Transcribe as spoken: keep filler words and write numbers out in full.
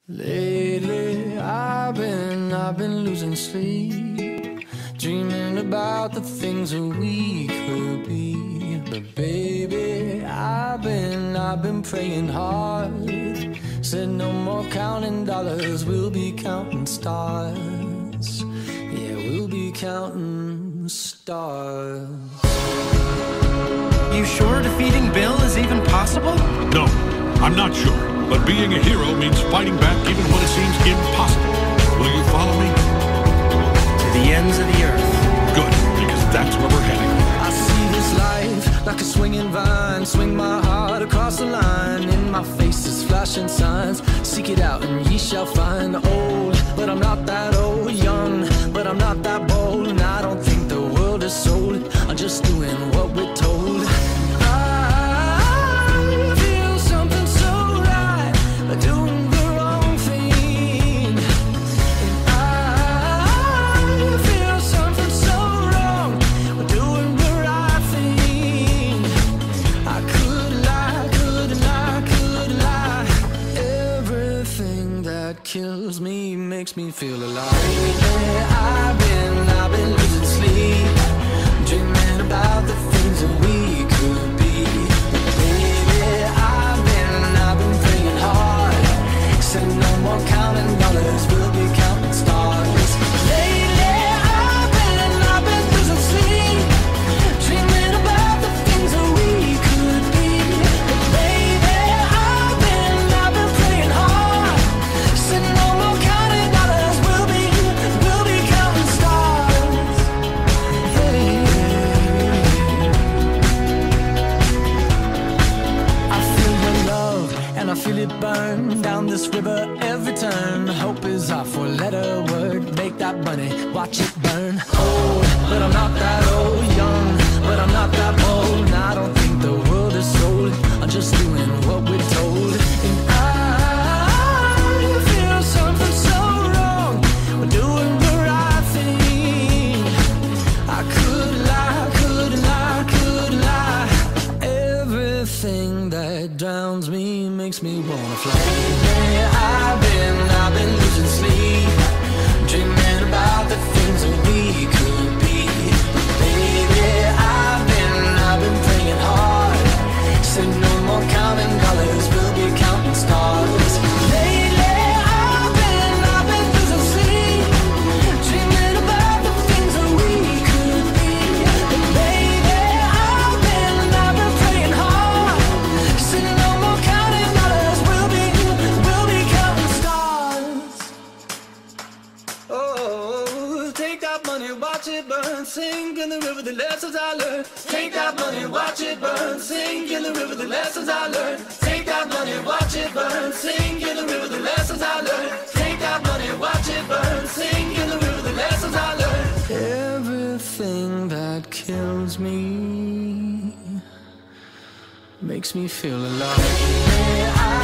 Lately, I've been, I've been losing sleep, dreaming about the things that we could be. But baby, I've been, I've been praying hard. Said no more counting dollars, we'll be counting stars. Yeah, we'll be counting stars. You sure defeating Bill is even possible? No, I'm not sure. But being a hero means fighting back even when it seems impossible. Will you follow me? To the ends of the earth. Good, because that's where we're heading. I see this life like a swinging vine. Swing my heart across the line. In my face is flashing signs. Seek it out and ye shall find. Old, but I'm not that old. Young, but I'm not that bold. And I don't think the world is sold. I'm just doing what we're told. Doing the wrong thing, and I feel something so wrong. We're doing the right thing. I could lie, could lie, could lie. Everything that kills me makes me feel alive. Yeah, I've been, I've been losing sleep, dreaming about the things that we could be. Baby, I've been, I've been praying hard. Said no more counting dollars, we'll be counting stars. Lately, I've been, I've been losing sleep, dreaming about the things that we could be. But baby, I've been, I've been praying hard. Said no more counting dollars, we'll be, we'll be counting stars. Hey. I feel your love and I feel it burn down this river every turn. Hope is our four-letter word. Make that money, watch it burn. Old, but I'm not that old. Young, but I'm not that bold. And I don't think the world is sold. I'm just doing what we're told. And I feel something so wrong. We're doing the right thing. I could lie, could lie, could lie. Everything that drowns me makes me wanna fly. Yeah, I've been, I've been losing sleep, dreaming about the things that we could be. Baby, I've been, I've been praying hard. Said no more counting dollars, we'll be counting stars. Lately, I've been, I've been losing sleep, dreaming about the things that we could be. But baby, I've been, I've been praying hard. Said no more counting dollars, we'll be, we'll be counting stars. Oh, take that money, watch it burn, sink in the river, the lessons I learned. Take that money, watch it burn, sink in the river, the lessons I learned. Take that money, watch it burn, sink in the river, the lessons I learned. Take that money, watch it burn, sink in the river, the lessons I learned. Everything that kills me makes me feel alive. Yeah, I